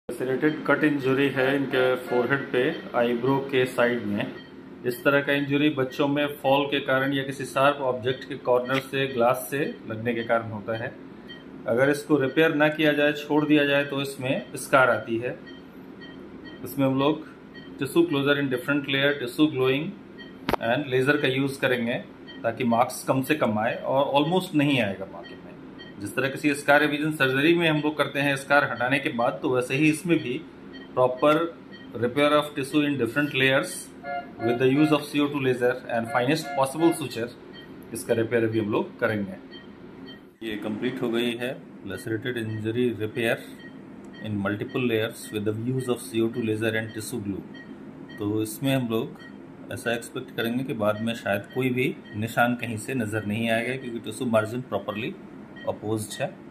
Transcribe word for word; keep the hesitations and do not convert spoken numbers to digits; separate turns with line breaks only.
Lacerated cut injury है इनके forehead पे, आईब्रो के साइड में। इस तरह का इंजरी बच्चों में फॉल के कारण या किसी शार्प ऑब्जेक्ट के कॉर्नर से, ग्लास से लगने के कारण होता है। अगर इसको रिपेयर ना किया जाए, छोड़ दिया जाए, तो इसमें स्कार आती है। इसमें हम लोग tissue closure in different layer, tissue gluing and laser का यूज़ करेंगे ताकि मार्क्स कम से कम आए और ऑलमोस्ट नहीं आएगा मार्किंग में। जिस तरह किसी स्कार रिविजन सर्जरी में हम लोग करते हैं स्कार हटाने के बाद, तो वैसे ही इसमें भी proper repair of tissue in different layers with the use of C O two laser and finest possible suture, इसका रिपेयर भी हम लोग करेंगे। ये कंप्लीट हो गई है lacerated injury repair in multiple layers with the use of C O two laser and tissue glue. तो इसमें हम लोग ऐसा एक्सपेक्ट करेंगे कि बाद में शायद कोई भी निशान कहीं से नज़र नहीं आएगा, क्योंकि टिश्यू मार्जिन प्रॉपरली अपोज्ड है।